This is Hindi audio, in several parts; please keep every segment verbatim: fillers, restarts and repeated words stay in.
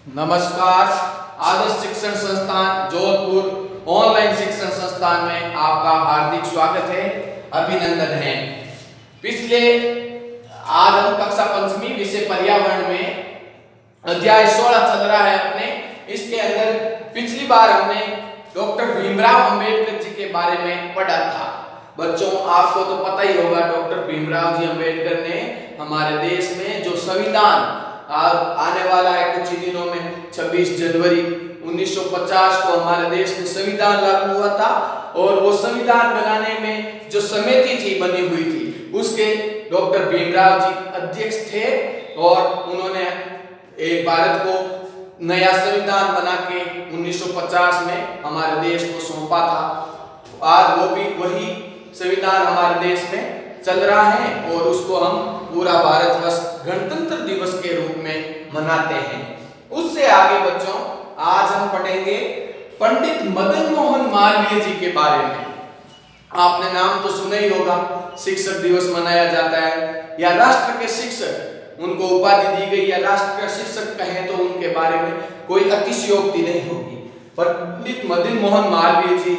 नमस्कार। आदर्श शिक्षण संस्थान जोधपुर ऑनलाइन शिक्षण संस्थान में आपका हार्दिक स्वागत है, अभिनंदन है। पिछले आज हम कक्षा पंचमी विषय पर्यावरण में अध्याय सोलह चल रहा है अपने। इसके अंदर पिछली बार हमने डॉक्टर भीमराव अंबेडकर जी के बारे में पढ़ा था। बच्चों, आपको तो पता ही होगा, डॉक्टर भीमराव जी अंबेडकर ने हमारे देश में जो संविधान आने वाला है कुछ ही दिनों में छब्बीस जनवरी उन्नीस सौ पचास को हमारे देश में संविधान लागू हुआ था, और वो संविधान बनाने में जो समिति थी बनी हुई थी उसके डॉक्टर भीमराव जी अध्यक्ष थे, और उन्होंने एक भारत को नया संविधान बना के उन्नीस सौ पचास में हमारे देश को सौंपा था। आज वो भी वही संविधान हमारे देश में चल रहा है, और उसको हम पूरा भारतवर्ष गणतंत्र दिवस के रूप में मनाते हैं। उससे आगे बच्चों, आज हम पढ़ेंगे पंडित मदन मोहन मालवीय जी के बारे में। आपने नाम तो सुना ही होगा, शिक्षक दिवस मनाया जाता है, या राष्ट्र के शिक्षक उनको उपाधि दी गई, या राष्ट्र का शिक्षक कहें तो उनके बारे में कोई अतिशयोक्ति नहीं होगी। पंडित मदन मोहन मालवीय जी,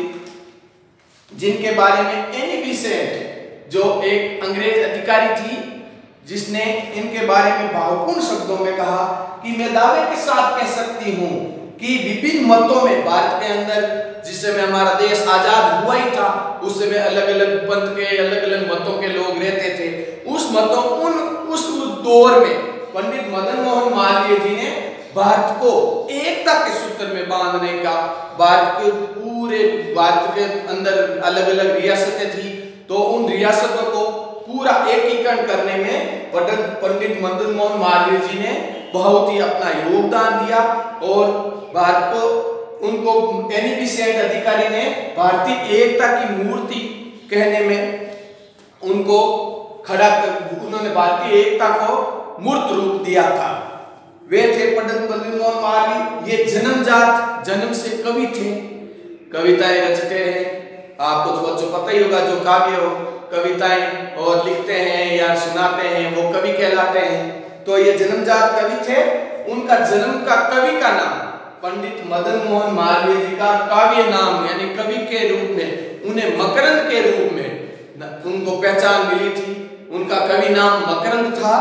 जिनके बारे में एनी बेसेंट जो एक अंग्रेज अधिकारी थी, जिसने इनके बारे में भावपूर्ण शब्दों में कहा कि मैं दावे के साथ कह सकती हूँ कि विभिन्न मतों में भारत के अंदर, जिस समय हमारा देश आजाद हुआ ही था, उस समय अलग अलग पंथ के अलग अलग मतों के लोग रहते थे। उस मतों उन उस, उस दौर में पंडित मदन मोहन मालवीय जी ने भारत को एकता के सूत्र में बांधने का, भारत के पूरे भारत के अंदर अलग अलग रियासतें थी, तो उन रियासतों को पूरा एकीकरण करने में पंडित मदन मोहन मालवीय जी ने बहुत ही अपना योगदान दिया, और भारत को उनको एनी बेसेंट अधिकारी ने भारतीय एकता की मूर्ति कहने में उनको खड़ा कर, उन्होंने भारतीय एकता को मूर्त रूप दिया था। वे थे पंडित मदन मोहन मालवीय। ये जन्मजात जन्म से कवि थे, कविताएं रचते हैं। आपको तो बच्चों पता ही होगा, जो काव्य हो कविताएं और लिखते हैं या सुनाते हैं वो कवि कहलाते हैं। तो ये जन्मजात कवि थे। उनका जन्म का कवि का नाम पंडित मदन मोहन मालवीय जी का काव्य नाम यानी कवि के रूप में उन्हें मकरंद के रूप में उनको पहचान मिली थी। उनका कवि नाम मकरंद था।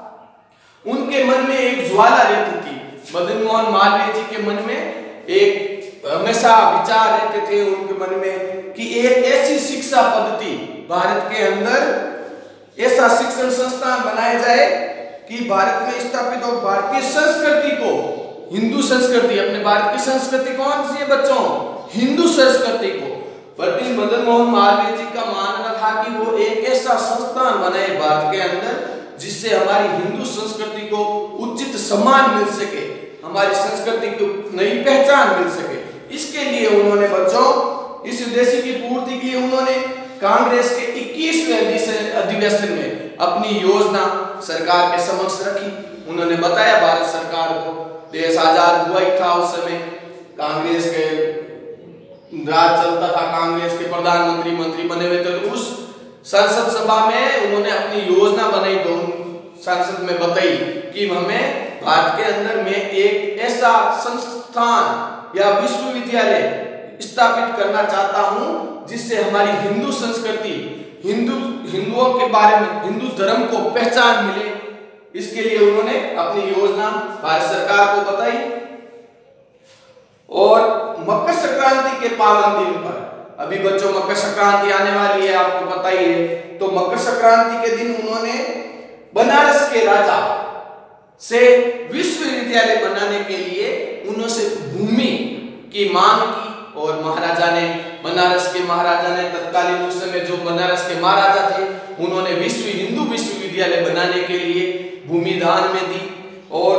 उनके मन में एक ज्वाला रहती थी। मदन मोहन मालवीय जी के मन में एक हमेशा विचार रहते थे उनके मन में कि एक ऐसी शिक्षा पद्धति भारत के अंदर, ऐसा शिक्षण संस्थान बनाया जाए कि भारत में स्थापित हो, भारतीय संस्कृति को, हिंदू संस्कृति, अपने भारत की संस्कृति कौन सी है बच्चों? हिंदू संस्कृति को। पंडित मदन मोहन मालवीय जी का मानना था कि वो एक ऐसा संस्थान बनाए भारत के अंदर जिससे हमारी हिंदू संस्कृति को उचित सम्मान मिल सके, हमारी संस्कृति को नई पहचान मिल सके। इसके लिए उन्होंने बच्चों इस उद्देश्य की पूर्ति की उन्होंने कांग्रेस के इक्कीसवें अधिवेशन में अपनी योजना सरकार के समक्ष रखी। उन्होंने बताया भारत सरकार को, देश आजाद हुआ ही था उस समय, कांग्रेस के राज चलता था, कांग्रेस के प्रधानमंत्री मंत्री बने हुए थे। तो उस संसद सभा में उन्होंने अपनी योजना बनाई, तो संसद में बताई कि हमें भारत के अंदर में एक ऐसा संस्थान या विश्वविद्यालय स्थापित करना चाहता हूं जिससे हमारी हिंदू संस्कृति, हिंदू हिंदुओं के बारे में, हिंदू धर्म को पहचान मिले। इसके लिए उन्होंने अपनी योजना भारत सरकार को बताई। और मकर संक्रांति के पावन दिन पर, अभी बच्चों मकर संक्रांति आने वाली है, आपको पता ही है, तो मकर संक्रांति के दिन उन्होंने बनारस के राजा से विश्वविद्यालय बनाने के लिए उन्होंने भूमि की मांग की, और महाराजा ने, बनारस के महाराजा ने तत्कालीन उस समय जो बनारस के महाराजा थे, उन्होंने विश्व हिंदू विश्वविद्यालय बनाने के लिए भूमि दान में दी। और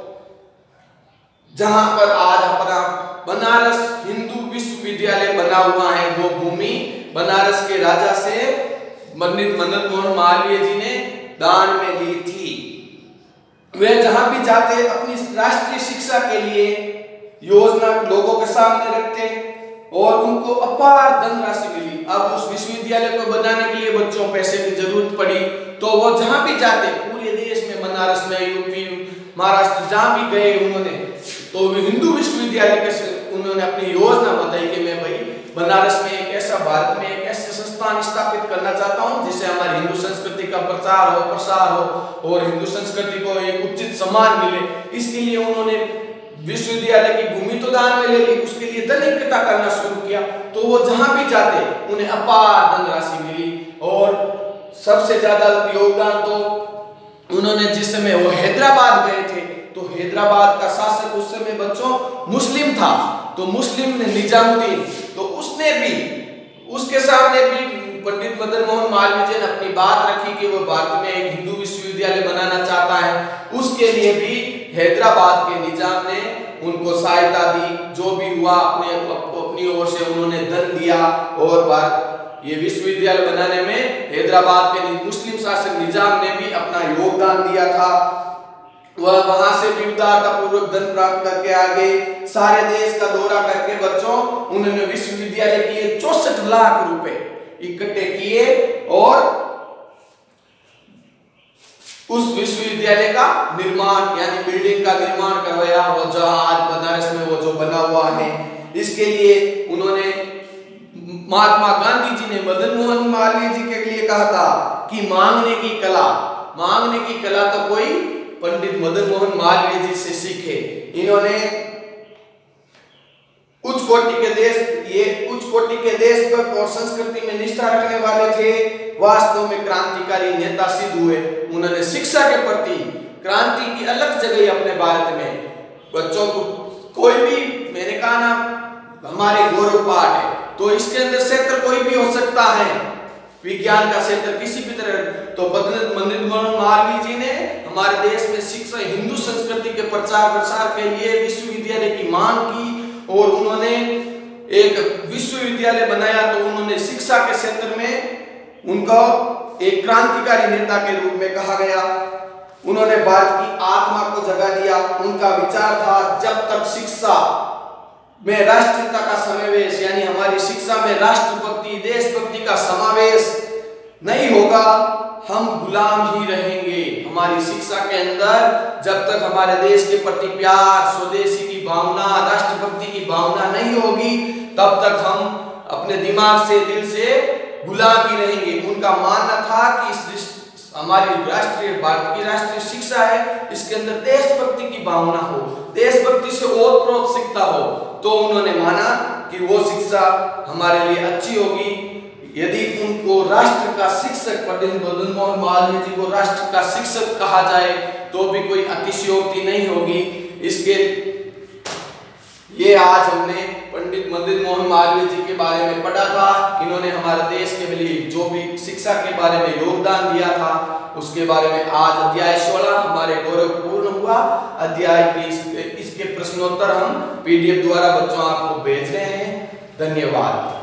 जहां पर आज अपना बनारस हिंदू विश्वविद्यालय बना हुआ है, वो भूमि बनारस के राजा से पंडित मदन मोहन मालवीय जी ने दान में ली थी। वे जहां भी जाते अपनी राष्ट्रीय शिक्षा के लिए योजना लोगों के सामने रखते, और उनको अपार धनराशि मिली। अब उस विश्वविद्यालय को बनाने के लिए बच्चों पैसे की जरूरत पड़ी, तो वो जहां भी जाते, पूरे देश में, बनारस में, यूपी, महाराष्ट्र, जहां भी गए, उन्होंने तो हिंदू विश्वविद्यालय के उन्होंने अपनी योजना बताई कि मैं भाई बनारस में एक ऐसा भारत में एक ऐसा संस्थान स्थापित करना चाहता हूं जिससे हमारी हिंदू संस्कृति का प्रचार हो प्रसार हो और हिंदू संस्कृति को एक उचित सम्मान मिले। इसके लिए उन्होंने विश्वविद्यालय की भूमि तो दान में ले ली, उसके लिए धन इकट्ठा करना शुरू किया। तो वो जहां भी जाते उन्हें अपार धनराशि मिली और सबसे ज्यादा योगदान तो उन्होंने जिस समय वो हैदराबाद गए थे तो हैदराबाद का शासक उस समय बच्चों मुस्लिम था, तो मुस्लिम ने निजामुद्दीन, तो उसने भी उसके सामने भी पंडित मदन मोहन मालवीय जी ने अपनी बात रखी कि वो भारत में एक हिंदू विश्वविद्यालय बनाना चाहता है। उसके लिए भी हैदराबाद के निजाम ने उनको सहायता दी, जो भी हुआ अपने अपनी ओर से उन्होंने धन दिया और भारत ये विश्वविद्यालय बनाने में हैदराबाद के मुस्लिम शासक निजाम ने भी अपना योगदान दिया था। वह वहां से भी उदारता पूर्वक धन प्राप्त करके आ गए। सारे देश का दौरा करके बच्चों उन्होंने विश्वविद्यालय के चौसठ लाख रुपए इकट्ठे किए और उस विश्वविद्यालय का निर्माण यानी बिल्डिंग का निर्माण करवाया, वो जो आज बनारस में वो जो बना हुआ है। इसके लिए उन्होंने महात्मा गांधी जी ने मदन मोहन मालवीय जी के लिए कहा था कि मांगने की कला मांगने की कला तो कोई पंडित मदन मोहन मालवीय जी से सीखे। इन्होंने उच्च कोटि के देश ये उच्च कोटि के देशभक्त और संस्कृति में निष्ठा रखने वाले थे। वास्तव में क्रांतिकारी नेता सिद्ध हुए। उन्होंने शिक्षा के प्रति क्रांति की अलग जगह अपने भारत में बच्चों को कोई भी मैंने कहा ना हमारे गौरव पाठ है, तो इसके अंदर क्षेत्र कोई भी हो सकता है, विज्ञान का क्षेत्र किसी भी तरह। तो पंडित मोहन मालवीय जी ने हमारे देश में शिक्षा हिंदू संस्कृति के प्रचार प्रसार के लिए विश्वविद्यालय की मांग की और उन्होंने एक विश्वविद्यालय बनाया। तो उन्होंने शिक्षा के क्षेत्र में उनको एक क्रांतिकारी नेता के रूप में कहा गया। उन्होंने भारत की आत्मा को जगा दिया। उनका विचार था जब तक शिक्षा में राष्ट्रीयता का समावेश यानी हमारी शिक्षा में राष्ट्रभक्ति देशभक्ति का समावेश नहीं होगा हम गुलाम ही रहेंगे। हमारी शिक्षा के अंदर जब तक हमारे देश के प्रति प्यार स्वदेशी की भावना राष्ट्रभक्ति की भावना नहीं होगी तब तक हम अपने दिमाग से दिल से गुलाम ही रहेंगे। उनका मानना था कि इस हमारी राष्ट्रीय भारत की राष्ट्रीय शिक्षा है इसके अंदर देशभक्ति की भावना हो देशभक्ति से ओतप्रोत हो। तो उन्होंने माना कि वो शिक्षा हमारे लिए अच्छी होगी यदि उनको राष्ट्र का शिक्षक पंडित मदन मोहन मालवीय जी को राष्ट्र का शिक्षक कहा जाए तो भी कोई अतिशयोक्ति नहीं होगी। इसके ये आज हमने पंडित मदन मोहन मालवीय जी के बारे में पढ़ा था। इन्होंने हमारे देश के लिए जो भी शिक्षा के बारे में योगदान दिया था उसके बारे में आज अध्याय सोलह हमारे गौरव पूर्ण हुआ। अध्याय की इसके प्रश्नोत्तर हम पीडीएफ द्वारा बच्चों आपको भेज रहे हैं। धन्यवाद।